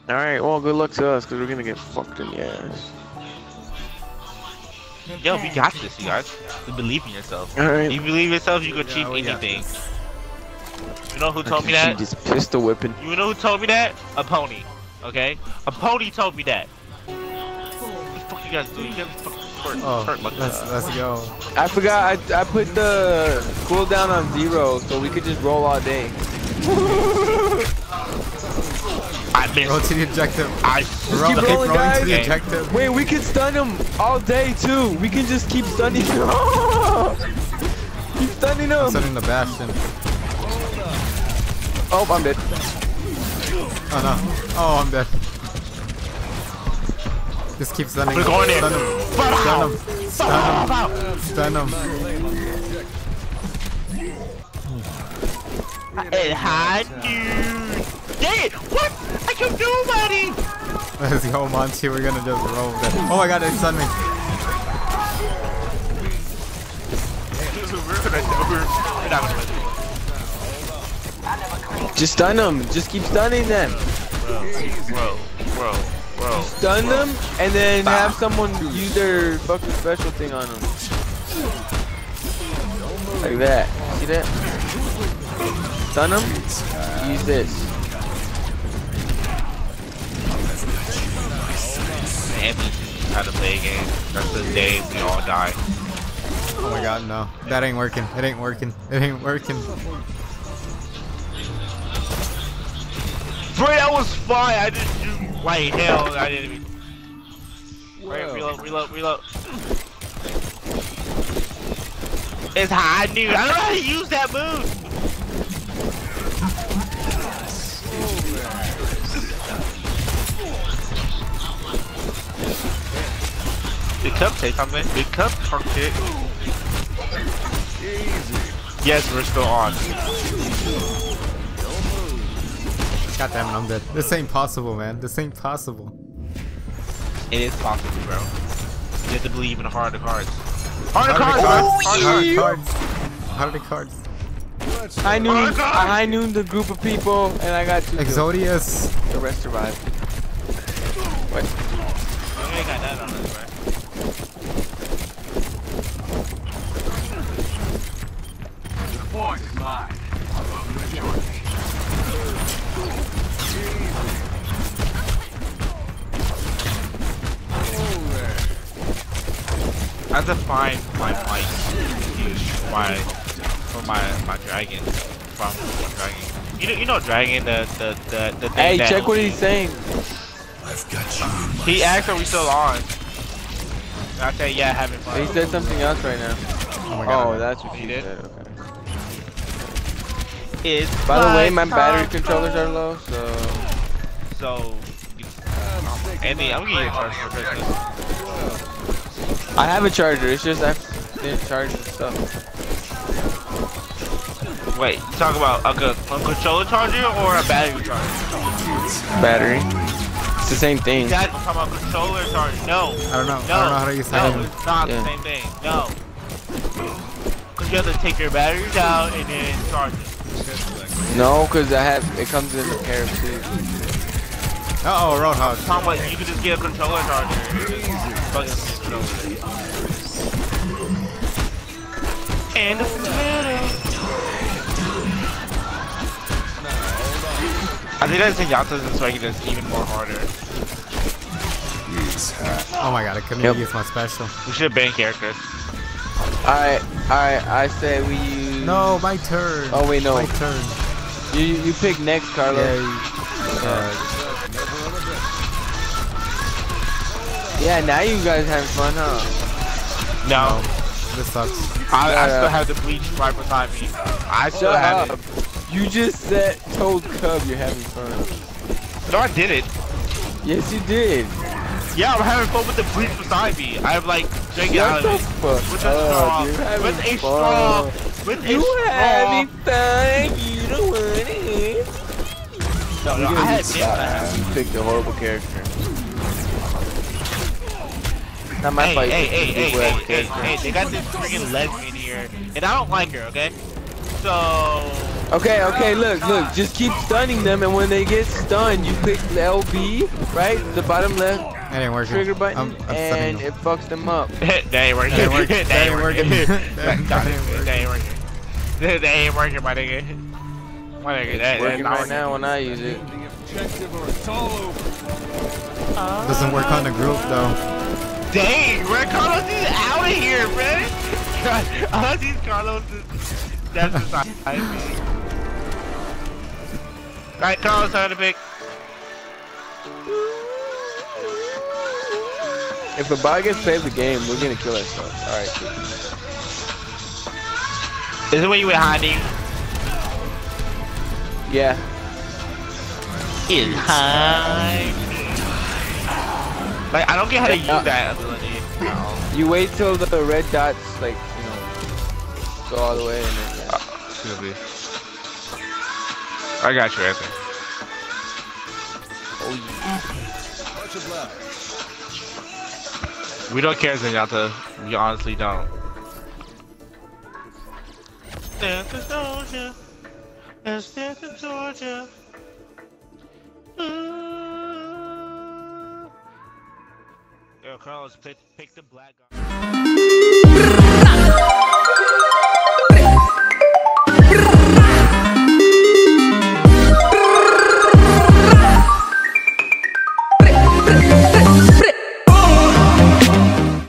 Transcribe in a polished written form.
Alright, well, good luck to us, because we're gonna get fucked in the ass. Yo, we got this, you guys. You believe in yourself. Alright. You believe in yourself, you can achieve anything. You know who told me She that? just pistol whipping. You know who told me that? A pony. Okay? A pony told me that. What the fuck you guys do? You guys fucking twerk like Let's go. I forgot, I put the cooldown on 0, so we could just roll all day. I missed. Roll to the objective. Just keep rolling, rolling guys. to the objective. Wait, we can stun him all day, too. We can just keep stunning him. Keep stunning him. I'm sending the Bastion. Oh, I'm dead. Oh no. Oh, I'm dead. Just keep stunning him. We're going in. Stun him. Stun him. Stun him. Hey, hi, dude. Dang it! What? I killed nobody! Let's go, Monty. We're gonna just roll with that. Oh my god, it stunned me. We're not gonna win. Just stun them. Just keep stunning them. Bro. Stun them, and then have someone use their fucking special thing on them. Like that. See that? Stun them. Use this. How to play a game. That's the day we all die. Oh my god, no. That ain't working. It ain't working. It ain't working. Bro, that was fine. I didn't do like hell. I didn't even. Right, reload. It's high noon. I don't know how to use that move. Big Cup, say something. Big Cup, talk shit. Yes, we're still on. God damn it, I'm dead. This ain't possible, man. This ain't possible. It is possible, bro. You have to believe in harder cards. Harder Harder cards. Harder cards. I knew the group of people, and I got 2 kills. Exodius. The rest survived. What? You ain't got that on us, bro. I have to find my mic for my dragon from dragon. You know dragon the thing. Hey, that check what he's saying. I've got you. He asked, "Are we still on?" And I said, "Yeah, having fun." He said something else right now. Oh my god. Oh, that's what He he did? said. Okay. It's By the way, my time. battery controllers are low, So, Andy, I'm getting a charge for Christmas. I have a charger. It's just I didn't charge the stuff. Wait, you talk about a controller charger or a battery charger? Battery. It's the same thing. That, I'm talking about controller charger. No. I don't know. No. I don't know how to use that. No, it's not Yeah. the same thing. No. Because you have to take your batteries out and then charge it. No, because it comes in a pair of 2. Uh-oh, Roadhog. I'm talking about you could just get a controller charger and just fucking switch it over. And I think that's Zenyatta's is making this even more harder. Oh my god, I couldn't Yep. use my special. We should ban characters. Alright, I say we use... No, my turn. Oh, wait, no. My turn. You pick next, Carlos. Yeah, now you guys having fun, huh? No. This sucks. I still have the bleach right beside me. I still Shut have up. it. You just told Cub you're having fun. No, I did it. Yes, you did. Yeah, I'm having fun with the bleach beside me. I have like drinking out What the of it. fuck? With a straw. You're having With a fun. straw. With a You straw. having fun. You don't want it. No, I had this. You picked a horrible character. Not my fight. Hey, they got this freaking lesbian here, and I don't like her, okay? So, Okay, okay, look, just keep stunning them, and when they get stunned, you click the LB, right, the bottom left That ain't working. trigger button, I'm and stunning it fucks them up. That ain't working. That ain't working. That ain't working. That ain't That working. ain't working. That ain't working, my nigga. My nigga, It's working right now when I use it. Doesn't work on the group though. Dang, bro, Carlos is out of here, man. God, all these Carlos is. That's just not me. Alright, Carlos, time to pick. If a bot gets saved the game, we're gonna kill ourselves. Alright, cool. Is it when you went hiding? Yeah. Is hiding. Like, I don't get how to use that ability. No. You wait till the red dots, like, you know, go all the way, and then. Excuse me. I got you, Anthony. Oh, yeah. We don't care, Zenyatta. We honestly don't. Dance to Georgia. Dance to Georgia. Yo, Carlos, pick the black guy.